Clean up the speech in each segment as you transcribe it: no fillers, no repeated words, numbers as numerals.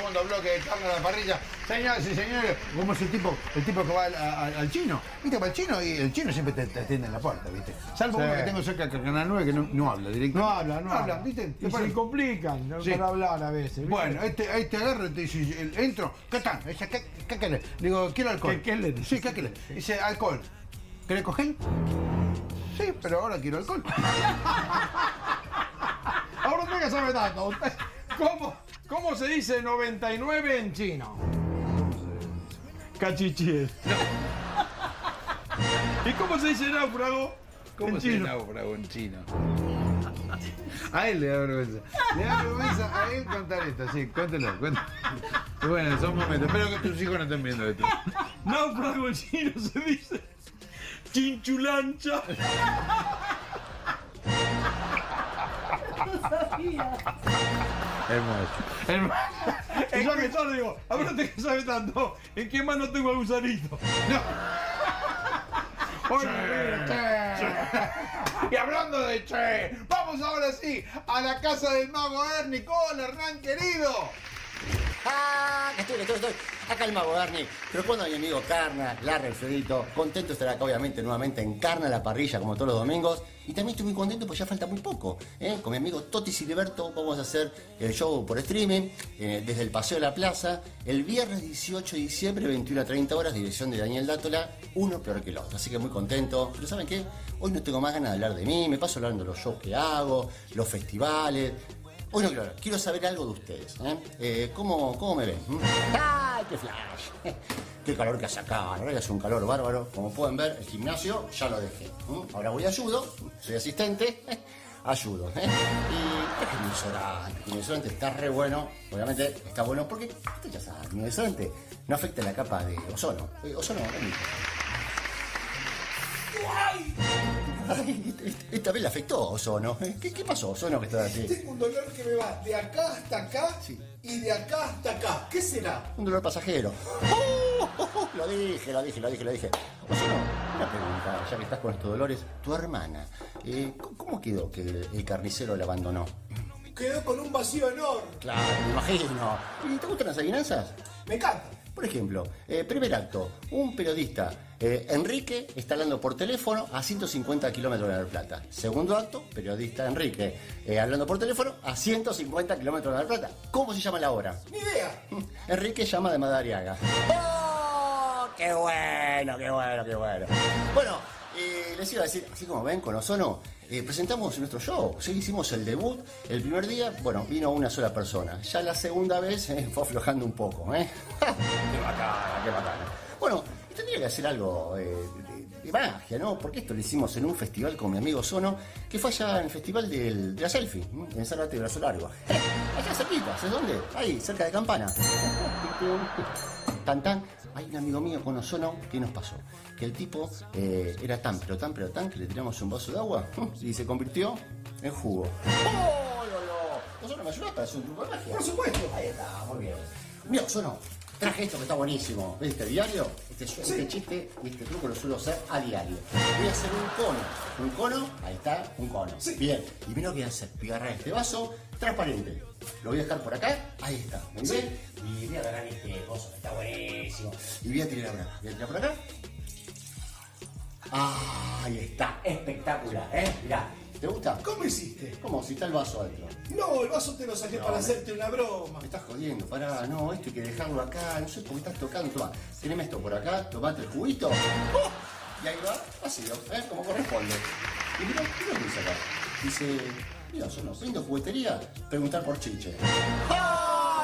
segundo bloque de Carne a la Parrilla. Señoras y señores, como es el tipo que va al chino. ¿Viste? Va al chino y el chino siempre te atiende en la puerta, ¿viste? Salvo uno que tengo cerca del Canal 9 que no habla directamente. No habla, ¿viste? Y se complican para hablar a veces, ¿viste? Bueno, este agarra y te dice, entro, ¿qué tal? Dice, ¿qué querés? Digo, quiero alcohol. ¿Qué le dices? Sí, ¿qué querés? Dice, alcohol. ¿Querés coger? Sí, pero ahora quiero alcohol. Ahora usted que sabe tanto. ¿Cómo se dice 99 en chino? Cachichiel. ¿Y cómo se dice náufrago? ¿Cómo se dice náufrago en chino? A él le da vergüenza. Le da vergüenza a él contar esto, sí, cuéntelo. Bueno, son momentos. Espero que tus hijos no estén viendo esto. Náufrago en chino se dice chinchulancha. Hermoso. Y yo que solo digo, a ver usted que sabe tanto, ¿en qué mano tengo el gusanito? No. Y hablando de Che, vamos ahora sí a la casa del mago Ernie con Hernán querido. ¡Ah! Estoy. Acá el mago Ernie, pero cuando mi amigo Carna, Larry, Alfredito, contento de estar acá obviamente nuevamente en Carna a la Parrilla como todos los domingos. Y también estoy muy contento porque ya falta muy poco. Con mi amigo Toti Siliberto vamos a hacer el show por streaming desde el Paseo de la Plaza el viernes 18 de diciembre, 21 a 30 horas, dirección de Daniel Dátola, uno peor que el otro. Así que muy contento. Pero ¿saben qué? Hoy no tengo más ganas de hablar de mí, me paso hablando de los shows que hago, los festivales. Hoy no quiero saber algo de ustedes. ¿Cómo me ven? ¡Ay, qué flash! Qué calor que hace acá, la verdad que hace un calor bárbaro. Como pueden ver, el gimnasio ya lo dejé. Ahora voy y ayudo, soy asistente, ayudo. Y el desodorante está re bueno, obviamente está bueno porque, usted ya sabe, el desodorante no afecta la capa de ozono. Ozono, esta vez le afectó Ozono. ¿Qué pasó, Ozono, que está así? Tengo un dolor que me va de acá hasta acá y de acá hasta acá. ¿Qué será? Un dolor pasajero. Lo dije. Ozono, una pregunta, ya que estás con estos dolores. Tu hermana, ¿cómo quedó que el carnicero la abandonó? Quedó con un vacío enorme. Claro, me imagino. ¿Y te gustan las adivinanzas? Me encanta. Por ejemplo, primer acto, un periodista, Enrique, está hablando por teléfono a 150 kilómetros de La Plata. Segundo acto, periodista Enrique, hablando por teléfono a 150 kilómetros de La Plata. ¿Cómo se llama la obra? Ni idea. Enrique llama de Madariaga. ¡Oh! ¡Qué bueno! Bueno, les iba a decir, así como ven con Ozono, presentamos nuestro show. Sí, hicimos el debut. El primer día, bueno, vino una sola persona. Ya la segunda vez fue aflojando un poco. ¡Qué bacana! Bueno, y tendría que hacer algo de magia, ¿no? Porque esto lo hicimos en un festival con mi amigo Ozono, que fue allá en el festival de la selfie, en Zárate de Brazo Largo. Allá cerquita, ¿sabes dónde? Ahí, cerca de Campana. Tan. Hay un amigo mío con Ozono, ¿qué nos pasó? Que el tipo era tan que le tiramos un vaso de agua y se convirtió en jugo. ¡Oh, Ozono, ¿me ayudas para hacer un truco de magia? Por supuesto. Ahí está, muy bien. Mira, Ozono, traje esto que está buenísimo. ¿Viste? Diario, este chiste y este truco lo suelo hacer a diario. Voy a hacer un cono, ahí está, un cono. Sí. Bien, y mira lo que voy a hacer. Voy a agarrar este vaso transparente. Lo voy a dejar por acá, ahí está. ¿Me ven? Y voy a agarrar este coso que está buenísimo. Y voy a tirar por acá. Voy a tirar por acá. Ah, ahí está, espectacular, Mirá, ¿te gusta? ¿Cómo hiciste? ¿Cómo? Si está el vaso adentro. No, el vaso te lo saqué para hacerte una broma. Me estás jodiendo, pará, no, esto hay que dejarlo acá, no sé por qué estás tocando, toma, teneme esto por acá, tomate el juguito, y ahí va, vacío, como corresponde. Y mirá, ¿qué es lo que dice acá? Dice, mira, yo no, brindo juguetería, preguntar por chiche. ¡Oh,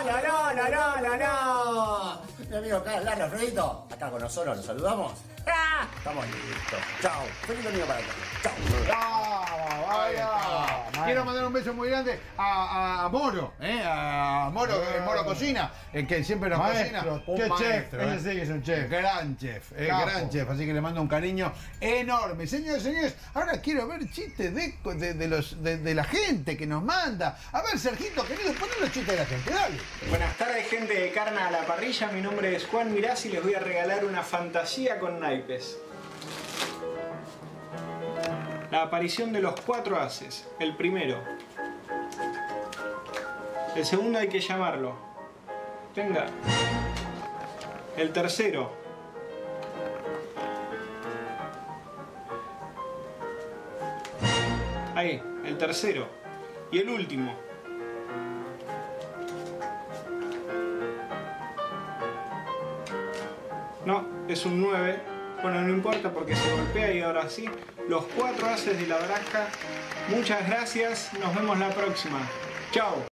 no! Mi amigo acá, Larry, Alfredito, acá con nosotros, ¿los saludamos? ¡Ah! Estamos listos, chao, feliz domingo para todos, chao. Quiero mandar un beso muy grande a Moro, a Moro Cocina, que siempre nos Maestro, cocina. qué chef, maestro, ese sí que es un chef. Gran chef, Capo. gran chef, así que le mando un cariño enorme. Señores, ahora quiero ver chistes de la gente que nos manda. A ver, Sergito, querido, poné los chistes de la gente, dale. Buenas tardes, gente de Carne a la Parrilla. Mi nombre es Juan Mirás y les voy a regalar una fantasía con naipes. La aparición de los 4 ases. El primero. El segundo hay que llamarlo. Venga. El tercero. Ahí, el tercero. Y el último. No, es un 9. Bueno, no importa porque se golpea y ahora sí. Los 4 ases de la baraja. Muchas gracias. Nos vemos la próxima. Chao.